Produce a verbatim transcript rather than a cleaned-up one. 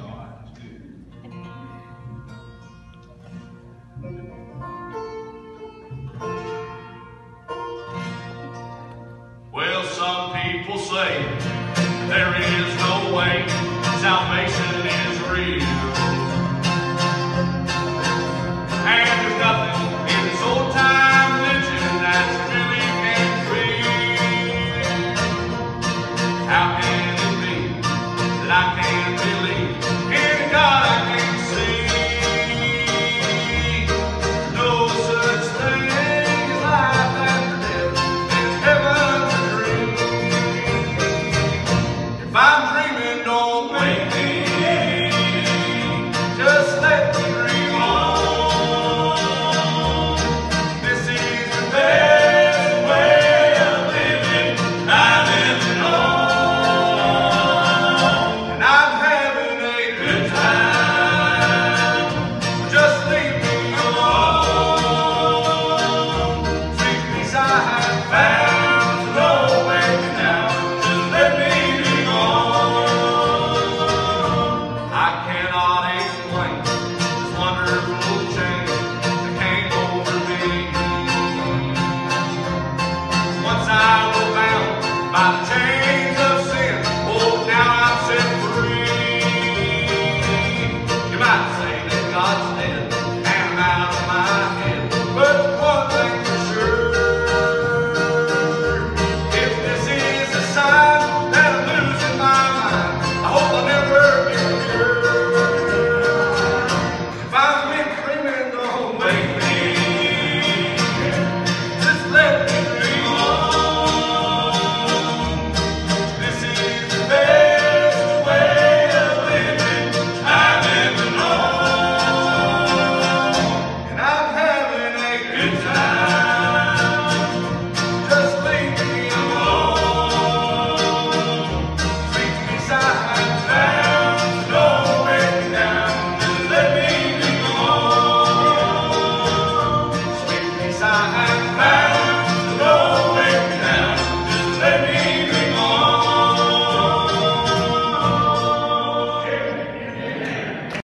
Well, some people say there is no way salvation is real, and there's nothing in this old time religion that really can feel. How can it be that I can't believe in God I can't see? No such thing as life after death, there's heaven to dream. If I'm dreaming, don't wake me, just let me dream on. This is the best way of living I'm living on, and I'm having a good time. Just leave me alone. Sweet peace I have found, so don't wake me now, just let me be gone. I cannot explain this wonderful change that came over me. Once I was bound by the chain